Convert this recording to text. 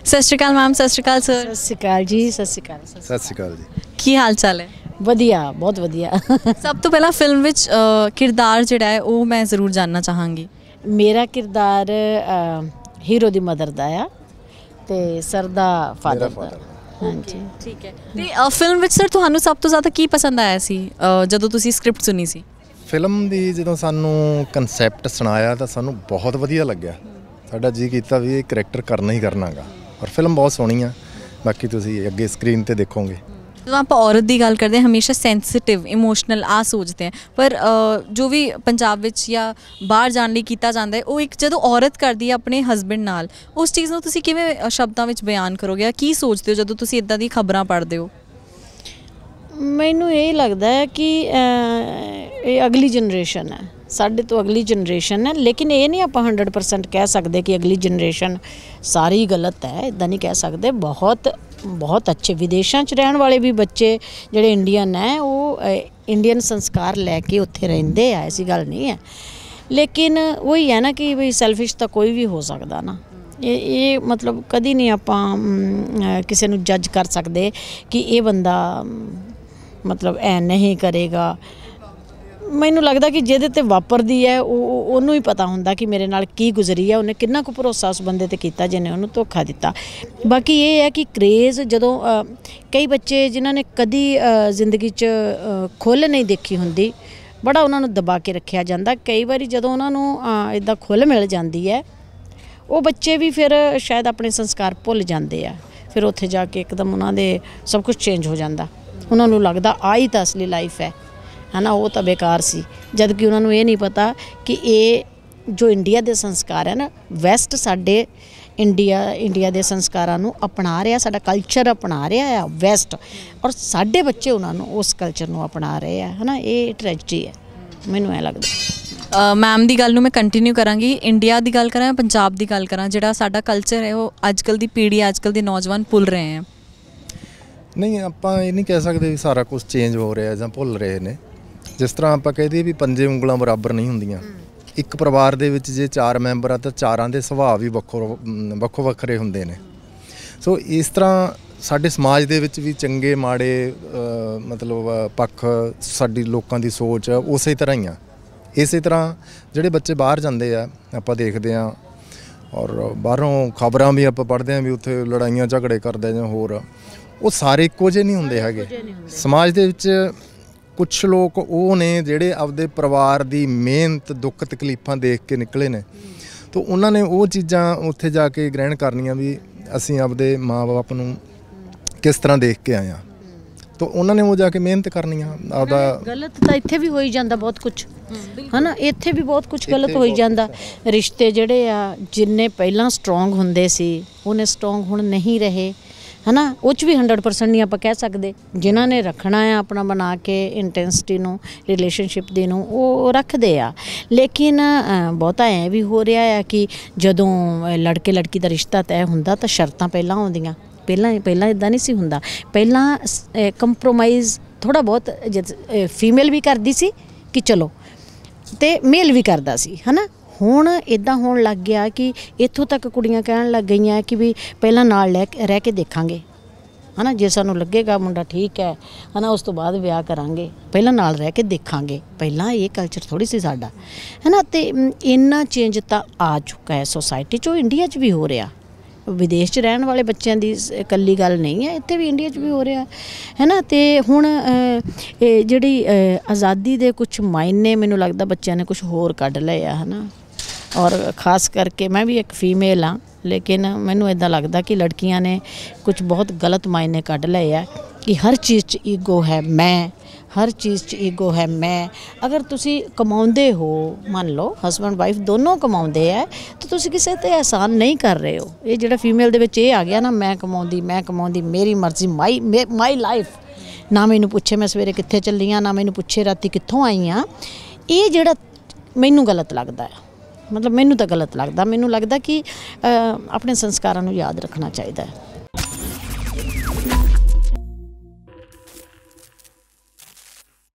सत श्री अकाल मैम, सत श्री अकाल सर। सत श्री अकाल जी, सत श्री अकाल। सत श्री अकाल जी। की हाल चाल है? वधिया, बहुत वधिया। सब तो पहला फिल्म विच किरदार जिहड़ा है वो मैं ज़रूर जानना चाहांगी। मेरा किरदार हीरो दी मदर दा आ ते सर दा फादर दा। हाँ जी, ठीक है। ते फिल्म विच सर तुहानू सब तो ज़्यादा की पसंद आया सी जदों तुसी स्क्रिप्ट सुनी सी? फिल्म ਦੀ ਜਦੋਂ ਸਾਨੂੰ ਕਨਸੈਪਟ ਸੁਣਾਇਆ ਤਾਂ ਸਾਨੂੰ ਬਹੁਤ ਵਧੀਆ ਲੱਗਿਆ। ਸਾਡਾ ਜੀ ਕੀਤਾ ਵੀ ਇਹ ਕਰੈਕਟਰ ਕਰਨਾ ਹੀ ਕਰਨਾਗਾ ਔਰ ਫਿਲਮ ਬਹੁਤ ਸੋਹਣੀ ਆ। ਬਾਕੀ ਤੁਸੀਂ ਅੱਗੇ ਸਕਰੀਨ ਤੇ ਦੇਖੋਗੇ। ਜਦੋਂ ਆਪਾਂ ਔਰਤ ਦੀ ਗੱਲ ਕਰਦੇ ਹਾਂ ਹਮੇਸ਼ਾ ਸੈਂਸਿਟਿਵ ਇਮੋਸ਼ਨਲ ਆ ਸੋਚਦੇ ਹਾਂ, ਪਰ ਜੋ ਵੀ ਪੰਜਾਬ ਵਿੱਚ ਜਾਂ ਬਾਹਰ ਜਾਣ ਲਈ ਕੀਤਾ ਜਾਂਦਾ ਹੈ ਉਹ ਇੱਕ ਜਦੋਂ ਔਰਤ ਕਰਦੀ ਹੈ ਆਪਣੇ ਹਸਬੈਂਡ ਨਾਲ, ਉਸ ਚੀਜ਼ ਨੂੰ ਤੁਸੀਂ ਕਿਵੇਂ ਸ਼ਬਦਾਂ ਵਿੱਚ ਬਿਆਨ ਕਰੋਗੇ? ਕੀ ਸੋਚਦੇ ਹੋ ਜਦੋਂ ਤੁਸੀਂ ਇੱਦਾਂ ਦੀ ਖਬਰਾਂ ਪੜ੍ਹਦੇ ਹੋ? ਮੈਨੂੰ ਇਹ ਲੱਗਦਾ ਹੈ ਕਿ ਇਹ ਅਗਲੀ ਜਨਰੇਸ਼ਨ ਹੈ, ਸਾਡੇ ਤੋਂ ਅਗਲੀ ਜਨਰੇਸ਼ਨ ਹੈ, ਲੇਕਿਨ ਇਹ ਨਹੀਂ ਆਪਾਂ 100% ਕਹਿ ਸਕਦੇ ਕਿ ਅਗਲੀ ਜਨਰੇਸ਼ਨ ਸਾਰੀ ਗਲਤ ਹੈ। ਇੱਦਾਂ ਨਹੀਂ ਕਹਿ ਸਕਦੇ। ਬਹੁਤ ਅੱਛੇ ਵਿਦੇਸ਼ਾਂ 'ਚ ਰਹਿਣ ਵਾਲੇ ਵੀ ਬੱਚੇ ਜਿਹੜੇ ਇੰਡੀਅਨ ਹੈ ਉਹ ਇੰਡੀਅਨ ਸੰਸਕਾਰ ਲੈ ਕੇ ਉੱਥੇ ਰਹਿੰਦੇ ਆ, ਐਸੀ ਗੱਲ ਨਹੀਂ ਹੈ। ਲੇਕਿਨ ਉਹੀ ਹੈ ਨਾ ਕਿ ਵੀ ਸੈਲਫਿਸ਼ ਤਾਂ ਕੋਈ ਵੀ ਹੋ ਸਕਦਾ ਨਾ। ਇਹ ਮਤਲਬ ਕਦੀ ਨਹੀਂ ਆਪਾਂ ਕਿਸੇ ਨੂੰ ਜੱਜ ਕਰ ਸਕਦੇ ਕਿ ਇਹ ਬੰਦਾ ਮਤਲਬ ਐ ਨਹੀਂ ਕਰੇਗਾ। ਮੈਨੂੰ ਲੱਗਦਾ ਕਿ ਜਿਹਦੇ ਤੇ ਵਾਪਰਦੀ ਹੈ ਉਹਨੂੰ ਹੀ ਪਤਾ ਹੁੰਦਾ ਕਿ ਮੇਰੇ ਨਾਲ ਕੀ ਗੁਜ਼ਰੀ ਹੈ, ਉਹਨੇ ਕਿੰਨਾ ਕੁ ਭਰੋਸਾ ਉਸ ਬੰਦੇ ਤੇ ਕੀਤਾ ਜਿਹਨੇ ਉਹਨੂੰ ਧੋਖਾ ਦਿੱਤਾ। ਬਾਕੀ ਇਹ ਹੈ ਕਿ ਕਰੇਜ਼ ਜਦੋਂ ਕਈ ਬੱਚੇ ਜਿਨ੍ਹਾਂ ਨੇ ਕਦੀ ਜ਼ਿੰਦਗੀ 'ਚ ਖੁੱਲ੍ਹ ਨਹੀਂ ਦੇਖੀ ਹੁੰਦੀ, ਬੜਾ ਉਹਨਾਂ ਨੂੰ ਦਬਾ ਕੇ ਰੱਖਿਆ ਜਾਂਦਾ। ਕਈ ਵਾਰੀ ਜਦੋਂ ਉਹਨਾਂ ਨੂੰ ਇੱਦਾਂ ਖੁੱਲ੍ਹ ਮਿਲ ਜਾਂਦੀ ਹੈ ਉਹ ਬੱਚੇ ਵੀ ਫਿਰ ਸ਼ਾਇਦ ਆਪਣੇ ਸੰਸਕਾਰ ਭੁੱਲ ਜਾਂਦੇ ਆ। ਫਿਰ ਉੱਥੇ ਜਾ ਕੇ ਇੱਕਦਮ ਉਹਨਾਂ ਦੇ ਸਭ ਕੁਝ ਚੇਂਜ ਹੋ ਜਾਂਦਾ। ਉਹਨਾਂ ਨੂੰ ਲੱਗਦਾ ਆਹੀ ਤਾਂ ਅਸਲੀ ਲਾਈਫ ਹੈ ਨਾ, ਉਹ ਤਾਂ ਬੇਕਾਰ ਸੀ। ਜਦ ਕਿ ਉਹਨਾਂ ਨੂੰ ਇਹ ਨਹੀਂ ਪਤਾ ਕਿ ਇਹ ਜੋ ਇੰਡੀਆ ਦੇ ਸੰਸਕਾਰ ਹੈ ਨਾ, ਵੈਸਟ ਸਾਡੇ ਇੰਡੀਆ ਦੇ ਸੰਸਕਾਰਾਂ ਨੂੰ ਅਪਣਾ ਰਿਹਾ, ਸਾਡਾ ਕਲਚਰ ਅਪਣਾ ਰਿਹਾ ਆ ਵੈਸਟ, ਔਰ ਸਾਡੇ ਬੱਚੇ ਉਹਨਾਂ ਨੂੰ ਉਸ ਕਲਚਰ ਨੂੰ ਅਪਣਾ ਰਹੇ ਆ, ਹੈ ਨਾ। ਇਹ ਟ੍ਰੈਜਡੀ ਹੈ, ਮੈਨੂੰ ਐਂ ਲੱਗਦਾ। ਮੈਮ ਦੀ ਗੱਲ ਨੂੰ ਮੈਂ ਕੰਟੀਨਿਊ ਕਰਾਂਗੀ। ਇੰਡੀਆ ਦੀ ਗੱਲ ਕਰਾਂ, ਪੰਜਾਬ ਦੀ ਗੱਲ ਕਰਾਂ, ਜਿਹੜਾ ਸਾਡਾ ਕਲਚਰ ਹੈ ਉਹ ਅੱਜ ਕੱਲ੍ਹ ਦੀ ਪੀੜ੍ਹੀ, ਅੱਜ ਕੱਲ੍ਹ ਦੇ ਨੌਜਵਾਨ ਭੁੱਲ ਰਹੇ ਹੈ। ਨਹੀਂ, ਆਪਾਂ ਇਹ ਨਹੀਂ ਕਹਿ ਸਕਦੇ ਵੀ ਸਾਰਾ ਕੁਝ ਚੇਂਜ ਹੋ ਰਿਹਾ ਜਾਂ ਭੁੱਲ ਰਹੇ ਨੇ। ਜਿਸ ਤਰ੍ਹਾਂ ਆਪਾਂ ਕਹਿ ਦਈਏ ਵੀ ਪੰਜੇ ਉਂਗਲਾਂ ਬਰਾਬਰ ਨਹੀਂ ਹੁੰਦੀਆਂ। ਇੱਕ ਪਰਿਵਾਰ ਦੇ ਵਿੱਚ ਜੇ 4 ਮੈਂਬਰ ਆ ਤਾਂ 4ਾਂ ਦੇ ਸੁਭਾਅ ਵੀ ਵੱਖੋ ਵੱਖਰੇ ਹੁੰਦੇ ਨੇ। ਸੋ ਇਸ ਤਰ੍ਹਾਂ ਸਾਡੇ ਸਮਾਜ ਦੇ ਵਿੱਚ ਵੀ ਚੰਗੇ ਮਾੜੇ ਮਤਲਬ ਪੱਖ, ਸਾਡੀ ਲੋਕਾਂ ਦੀ ਸੋਚ ਉਸੇ ਤਰ੍ਹਾਂ ਹੀ ਆ। ਇਸੇ ਤਰ੍ਹਾਂ ਜਿਹੜੇ ਬੱਚੇ ਬਾਹਰ ਜਾਂਦੇ ਆ, ਆਪਾਂ ਦੇਖਦੇ ਹਾਂ ਔਰ ਬਾਹਰੋਂ ਖਬਰਾਂ ਵੀ ਆਪਾਂ ਪੜ੍ਹਦੇ ਹਾਂ ਵੀ ਉੱਥੇ ਲੜਾਈਆਂ ਝਗੜੇ ਕਰਦੇ ਜਾਂ ਹੋਰ, ਉਹ ਸਾਰੇ ਇੱਕੋ ਜਿਹੇ ਨਹੀਂ ਹੁੰਦੇ ਹੈਗੇ। ਸਮਾਜ ਦੇ ਵਿੱਚ ਕੁਛ ਲੋਕ ਉਹ ਨੇ ਜਿਹੜੇ ਆਪਦੇ ਪਰਿਵਾਰ ਦੀ ਮਿਹਨਤ ਦੁੱਖ ਤਕਲੀਫਾਂ ਦੇਖ ਕੇ ਨਿਕਲੇ ਨੇ, ਤਾਂ ਉਹਨਾਂ ਨੇ ਉਹ ਚੀਜ਼ਾਂ ਉੱਥੇ ਜਾ ਕੇ ਗ੍ਰਹਿਣ ਕਰਨੀਆਂ ਵੀ ਅਸੀਂ ਆਪਦੇ ਮਾਂ ਬਾਪ ਨੂੰ ਕਿਸ ਤਰ੍ਹਾਂ ਦੇਖ ਕੇ ਆਏ ਹਾਂ, ਤਾਂ ਉਹਨਾਂ ਨੇ ਉਹ ਜਾ ਕੇ ਮਿਹਨਤ ਕਰਨੀਆਂ। ਆਪਦਾ ਗਲਤ ਤਾਂ ਇੱਥੇ ਵੀ ਹੋਈ ਜਾਂਦਾ ਬਹੁਤ ਕੁਛ, ਹੈ ਨਾ। ਇੱਥੇ ਵੀ ਬਹੁਤ ਕੁਛ ਗਲਤ ਹੋਈ ਜਾਂਦਾ। ਰਿਸ਼ਤੇ ਜਿਹੜੇ ਆ ਜਿੰਨੇ ਪਹਿਲਾਂ ਸਟਰੋਂਗ ਹੁੰਦੇ ਸੀ ਉਹਨੇ ਸਟਰੋਂਗ ਹੁਣ ਨਹੀਂ ਰਹੇ, ਹੈ ਨਾ। ਉਹ 'ਚ ਵੀ 100% ਨਹੀਂ ਆਪਾਂ ਕਹਿ ਸਕਦੇ। ਜਿਨ੍ਹਾਂ ਨੇ ਰੱਖਣਾ ਆ ਆਪਣਾ ਬਣਾ ਕੇ ਇੰਟੈਂਸਿਟੀ ਨੂੰ, ਰਿਲੇਸ਼ਨਸ਼ਿਪ ਦੀ ਨੂੰ, ਉਹ ਰੱਖਦੇ ਆ। ਲੇਕਿਨ ਬਹੁਤਾ ਐਂ ਵੀ ਹੋ ਰਿਹਾ ਆ ਕਿ ਜਦੋਂ ਲੜਕੇ ਲੜਕੀ ਦਾ ਰਿਸ਼ਤਾ ਤੈਅ ਹੁੰਦਾ ਤਾਂ ਸ਼ਰਤਾਂ ਪਹਿਲਾਂ ਆਉਂਦੀਆਂ। ਪਹਿਲਾਂ ਇੱਦਾਂ ਨਹੀਂ ਸੀ ਹੁੰਦਾ। ਪਹਿਲਾਂ ਕੰਪਰੋਮਾਈਜ਼ ਥੋੜ੍ਹਾ ਬਹੁਤ ਫੀਮੇਲ ਵੀ ਕਰਦੀ ਸੀ ਕਿ ਚਲੋ, ਅਤੇ ਮੇਲ ਵੀ ਕਰਦਾ ਸੀ, ਹੈ ਨਾ। ਹੁਣ ਇੱਦਾਂ ਹੋਣ ਲੱਗ ਗਿਆ ਕਿ ਇੱਥੋਂ ਤੱਕ ਕੁੜੀਆਂ ਕਹਿਣ ਲੱਗ ਗਈਆਂ ਕਿ ਵੀ ਪਹਿਲਾਂ ਨਾਲ ਰਹਿ ਕੇ ਦੇਖਾਂਗੇ, ਹੈ ਨਾ। ਜੇ ਸਾਨੂੰ ਲੱਗੇਗਾ ਮੁੰਡਾ ਠੀਕ ਹੈ ਨਾ, ਉਸ ਤੋਂ ਬਾਅਦ ਵਿਆਹ ਕਰਾਂਗੇ, ਪਹਿਲਾਂ ਨਾਲ ਰਹਿ ਕੇ ਦੇਖਾਂਗੇ। ਪਹਿਲਾਂ ਇਹ ਕਲਚਰ ਥੋੜ੍ਹੀ ਸੀ ਸਾਡਾ, ਹੈ ਨਾ। ਅਤੇ ਇੰਨਾ ਚੇਂਜ ਤਾਂ ਆ ਚੁੱਕਾ ਹੈ ਸੋਸਾਇਟੀ 'ਚ। ਉਹ ਇੰਡੀਆ 'ਚ ਵੀ ਹੋ ਰਿਹਾ। ਵਿਦੇਸ਼ 'ਚ ਰਹਿਣ ਵਾਲੇ ਬੱਚਿਆਂ ਦੀ ਇਕੱਲੀ ਗੱਲ ਨਹੀਂ ਹੈ, ਇੱਥੇ ਵੀ ਇੰਡੀਆ 'ਚ ਵੀ ਹੋ ਰਿਹਾ, ਹੈ ਨਾ। ਅਤੇ ਹੁਣ ਜਿਹੜੀ ਆਜ਼ਾਦੀ ਦੇ ਕੁਛ ਮਾਇਨੇ ਮੈਨੂੰ ਲੱਗਦਾ ਬੱਚਿਆਂ ਨੇ ਕੁਛ ਹੋਰ ਕੱਢ ਲਏ ਆ, ਹੈ ਨਾ। ਔਰ ख़ास ਕਰਕੇ ਮੈਂ ਵੀ ਇੱਕ ਫੀਮੇਲ ਹਾਂ, ਲੇਕਿਨ ਮੈਨੂੰ ਇੱਦਾਂ ਲੱਗਦਾ ਕਿ ਲੜਕੀਆਂ ਨੇ ਕੁਛ ਬਹੁਤ ਗਲਤ ਮਾਇਨੇ ਕੱਢ ਲਏ ਆ ਕਿ ਹਰ ਚੀਜ਼ 'ਚ ਈਗੋ ਹੈ, ਮੈਂ ਹਰ ਚੀਜ਼ 'ਚ ਈਗੋ ਹੈ ਮੈਂ। ਅਗਰ ਤੁਸੀਂ ਕਮਾਉਂਦੇ ਹੋ, ਮੰਨ ਲਓ ਹਸਬੈਂਡ ਵਾਈਫ ਦੋਨੋਂ ਕਮਾਉਂਦੇ ਹੈ, ਤਾਂ ਤੁਸੀਂ ਕਿਸੇ 'ਤੇ ਅਹਿਸਾਨ ਨਹੀਂ ਕਰ ਰਹੇ ਹੋ। ਇਹ ਜਿਹੜਾ ਫੀਮੇਲ ਦੇ ਵਿੱਚ ਇਹ ਆ ਗਿਆ ਨਾ, ਮੈਂ ਕਮਾਉਂਦੀ ਮੇਰੀ ਮਰਜ਼ੀ, ਮਾਈ ਲਾਈਫ, ਨਾ ਮੈਨੂੰ ਪੁੱਛੇ ਮੈਂ ਸਵੇਰੇ ਕਿੱਥੇ ਚੱਲੀ ਹਾਂ, ਨਾ ਮੈਨੂੰ ਪੁੱਛੇ ਰਾਤੀ ਕਿੱਥੋਂ ਆਈ ਹਾਂ। ਇਹ ਜਿਹੜਾ ਮੈਨੂੰ ਗਲਤ ਲੱਗਦਾ ਹੈ, ਮਤਲਬ ਮੈਨੂੰ ਤਾਂ ਗਲਤ ਲੱਗਦਾ। ਮੈਨੂੰ ਲੱਗਦਾ ਕਿ ਆਪਣੇ ਸੰਸਕਾਰਾਂ ਨੂੰ ਯਾਦ ਰੱਖਣਾ ਚਾਹੀਦਾ ਹੈ।